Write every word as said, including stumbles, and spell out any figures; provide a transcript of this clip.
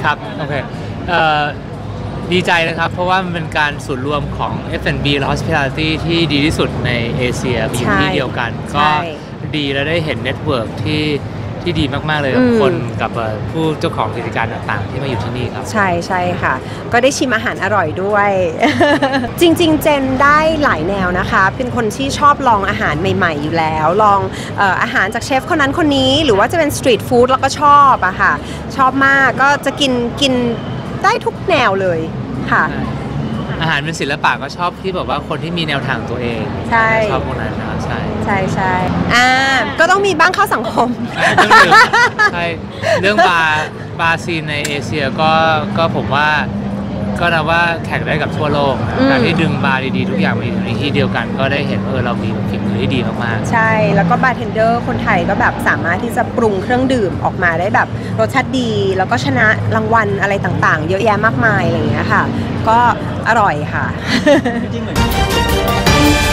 ครับโอเคดีใจนะครับเพราะว่ามันเป็นการสูตรรวมของ เอฟ แอนด์ บี และ Hospitality ที่ดีที่สุดในเอเชียมีอยู่ที่เดียวกันก็ดีและได้เห็นเน็ตเวิร์กที่ที่ดีมากๆเลยกับคนกับผู้เจ้าของกิจการต่างๆที่มาอยู่ที่นี่ครับใช่ใช่ค่ะก็ได้ชิมอาหารอร่อยด้วย จริงๆเจนได้หลายแนวนะคะเป็นคนที่ชอบลองอาหารใหม่ๆอยู่แล้วลองเอ่ออาหารจากเชฟคนนั้นคนนี้หรือว่าจะเป็นสตรีทฟู้ดแล้วก็ชอบอะค่ะชอบมากก็จะกินกินได้ทุกแนวเลยค่ะอาหารเป็นศิลปะก็ชอบที่แบบว่าคนที่มีแนวทางตัวเองใช่ชอบพวกนั้นนะใช่ใช่ใช่อ่าก็ต้องมีบ้างเข้าสังคมใช่เรื่องบาร์บาร์ซีนในเอเชียก็ก็ผมว่าก็นับว่าแข่งได้กับทั่วโลกการที่ดึงบาร์ดีๆทุกอย่างมาอยู่ในที่เดียวกันก็ได้เห็นเออเรามีฝีมือที่ดีมากๆใช่แล้วก็บาร์เทนเดอร์คนไทยก็แบบสามารถที่จะปรุงเครื่องดื่มออกมาได้แบบรสชาติดีแล้วก็ชนะรางวัลอะไรต่างๆเยอะแยะมากมายอะไรอย่างเงี้ยค่ะก็อร่อยค่ะจริงเหมือน